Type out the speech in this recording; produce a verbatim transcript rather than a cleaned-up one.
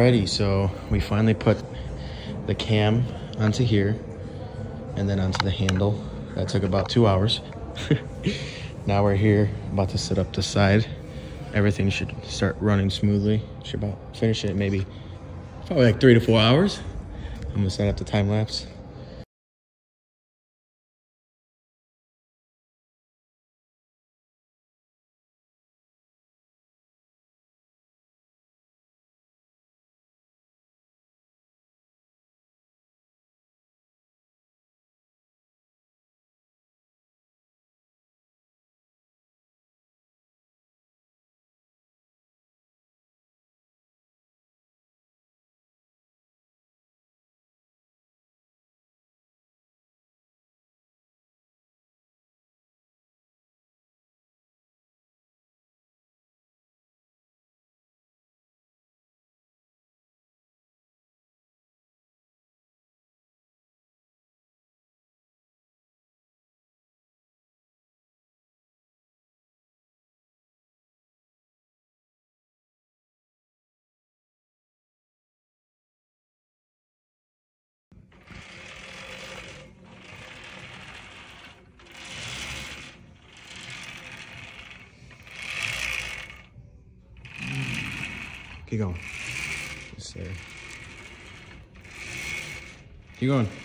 Alrighty, so we finally put the cam onto here and then onto the handle. That took about two hours. Now we're here, about to set up the side. Everything should start running smoothly. Should about finish it maybe probably like three to four hours. I'm gonna set up the time lapse. Keep going. Yes, sir. Keep going.